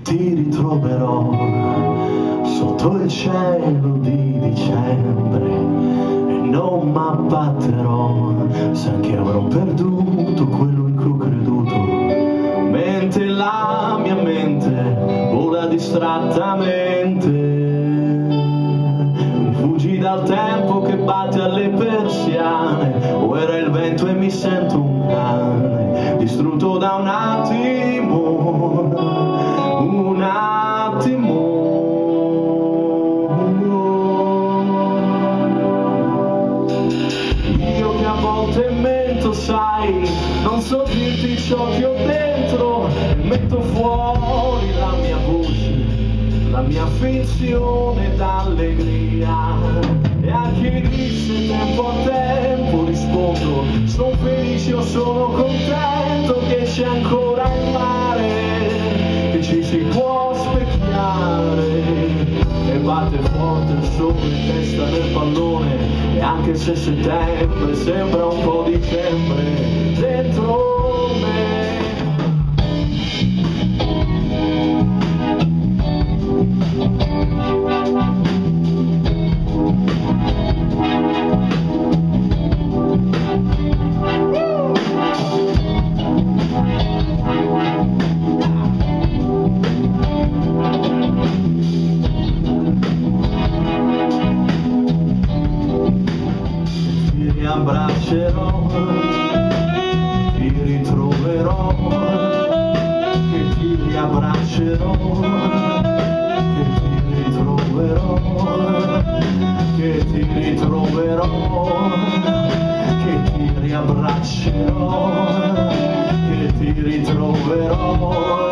ti ritroverò sotto il cielo di dicembre e non m'abbatterò se anche avrò perduto quello in cui ho creduto, mentre la mia mente vola distrattamente. Fuggi dal tempo che batte alle persiane, o era il vento e mi sento un cane distrutto da un attimo, un attimo. Io che a volte mento, sai, non so dirti ciò che ho dentro, e metto fuori la mia voce, la mia finzione d'allegria. E a chi disse tempo a tempo rispondo: sono felice o sono contento che c'è ancora il mare, che ci si può specchiare e batte forte il sole in testa del pallone. E anche se settembre sembra un po' dicembre dentro me, abbraccerò, ti ritroverò, che ti riabbraccerò, che ti ritroverò, che ti ritroverò, che ti riabbraccerò, che ti ritroverò.